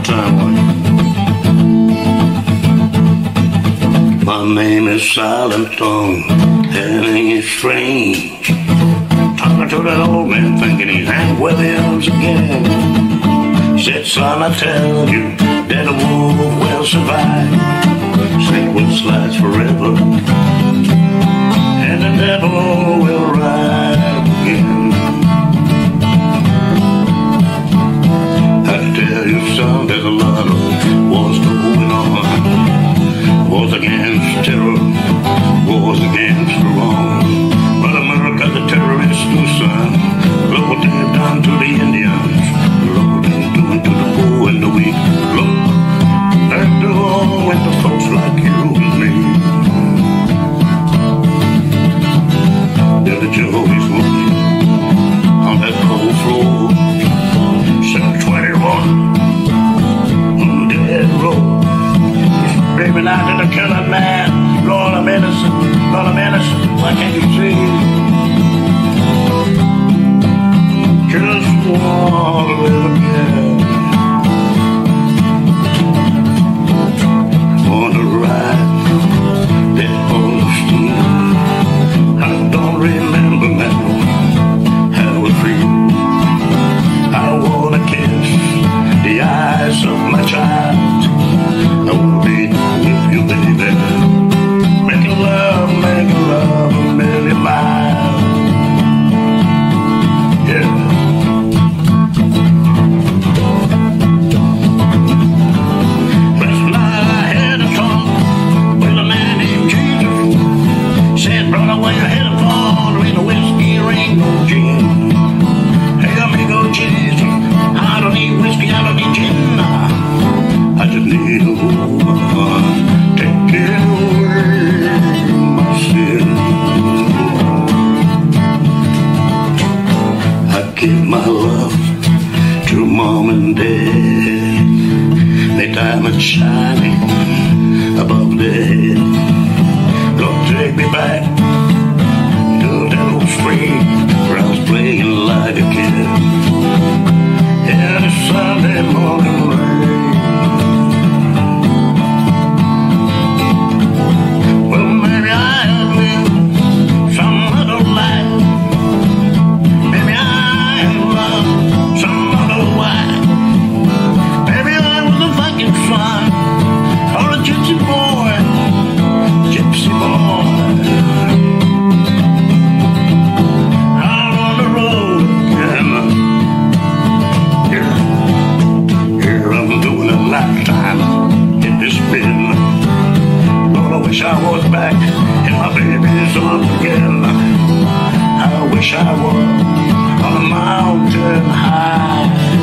time, Wayn. My name is Silent Tongue, and it's strange. Talking to that old man, thinking he's hanged with the elves again. Said, son, I tell you, that a wolf will survive. Snake will last forever, and the devil will ride again. I tell you, son, there's a lot of wars going on. Wars against terror, wars against the wrong. But America's a terrorist too, son. Look what they've done to the Indians. Look what they're doing to the poor and the weak. Look, they're doing to folks like you and me. Billy Joe is working on that cold floor. 721 on the dead road. Screaming out to the killing man, Lord, I'm innocent, Lord, I'm innocent, why can't you see? Just want to live again. Want to ride that old steam. I don't remember now how it feels. I want to kiss the eyes of my child. I wanna be with you, baby. Making love a million miles. Yeah. Last night I had a talk with a man named Jesus. Said, brother, where you headed for? There ain't no whiskey, there ain't no gin. Hey, amigo Jesus, I don't need whiskey, I don't need gin. I just need a woman taking away my sin. I give my love to mom and dad. They diamonds shining above their head. Lord, take me back to that old street where I was playing like a kid. Yeah, the Sunday morning rain. I was back in my baby's arms again. I wish I was on a mountain high.